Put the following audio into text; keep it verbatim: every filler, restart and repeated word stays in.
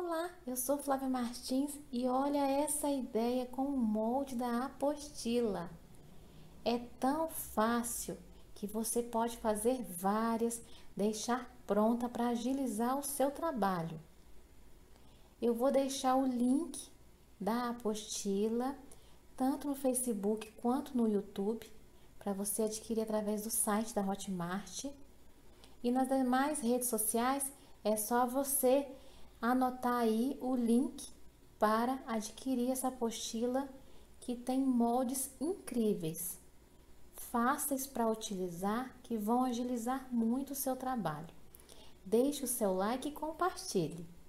Olá, eu sou Flávia Martins e olha essa ideia com o molde da apostila. É tão fácil que você pode fazer várias, deixar pronta para agilizar o seu trabalho. Eu vou deixar o link da apostila tanto no Facebook quanto no YouTube para você adquirir através do site da Hotmart. E nas demais redes sociais é só você anotar aí o link para adquirir essa apostila que tem moldes incríveis, fáceis para utilizar, que vão agilizar muito o seu trabalho. Deixe o seu like e compartilhe.